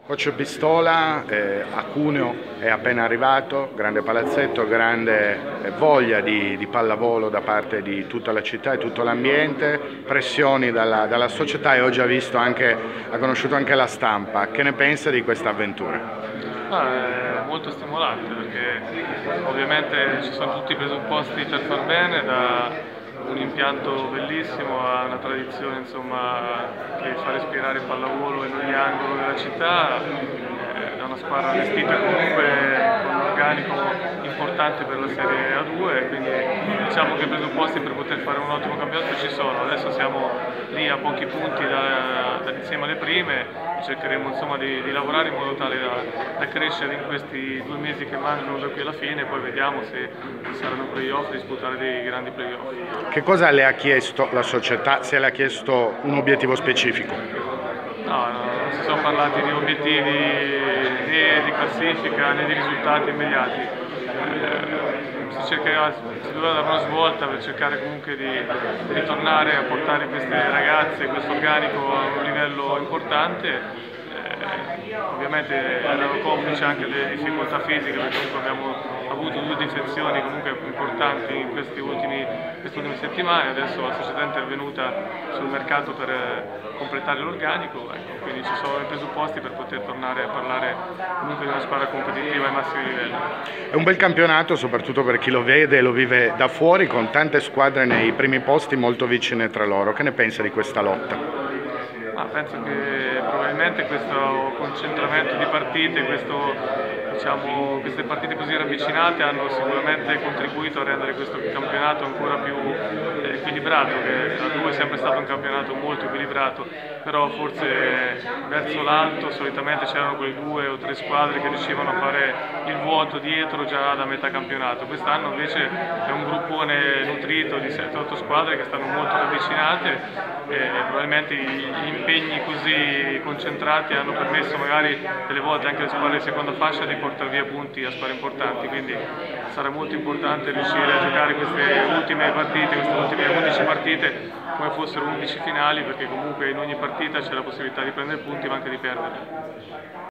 Coach Pistola a Cuneo è appena arrivato, grande palazzetto, grande voglia di pallavolo da parte di tutta la città e tutto l'ambiente, pressioni dalla società e oggi ha conosciuto anche la stampa. Che ne pensa di questa avventura? È molto stimolante perché ovviamente ci sono tutti i presupposti per far bene, da un impianto bellissimo a una tradizione insomma, che fa respirare il pallavolo in ogni angolo della città, da una squadra allestita comunque con un organico importante per la Serie A2, quindi diciamo che i presupposti per poter fare un ottimo campionato ci sono. Adesso siamo lì a pochi punti insieme alle prime, cercheremo insomma di lavorare in modo tale da crescere in questi 2 mesi che mancano da qui alla fine e poi vediamo se ci saranno playoff, disputare dei grandi playoff. Che cosa le ha chiesto la società, se le ha chiesto un obiettivo specifico? No, non si sono parlati di obiettivi né di classifica né di risultati immediati. Si doveva dare una svolta per cercare comunque di ritornare a portare queste ragazze, questo organico a un livello importante. Ovviamente erano complici anche delle difficoltà fisiche perché comunque abbiamo avuto 2 difezioni comunque importanti in queste ultime settimane. Adesso la società è intervenuta sul mercato per completare l'organico, ecco, quindi ci sono i presupposti per poter tornare a parlare comunque di una squadra competitiva ai massimi livelli. È un bel campionato soprattutto per chi lo vede e lo vive da fuori, con tante squadre nei primi posti molto vicine tra loro. Che ne pensa di questa lotta? Penso che probabilmente questo concentramento di partite, queste partite così ravvicinate hanno sicuramente contribuito a rendere questo campionato ancora più equilibrato, che la 2 è sempre stato un campionato molto equilibrato, però forse verso l'alto solitamente c'erano quelle 2 o 3 squadre che riuscivano a fare il vuoto dietro già da metà campionato. Quest'anno invece è un gruppone nutrito di 7-8 squadre che stanno molto ravvicinate e probabilmente gli impegni così concentrati hanno permesso magari delle volte anche alle squadre di seconda fascia di portare via punti a squadre importanti, quindi sarà molto importante riuscire a giocare queste ultime partite, queste ultime 11 partite come fossero 11 finali, perché comunque in ogni partita c'è la possibilità di prendere punti ma anche di perdere.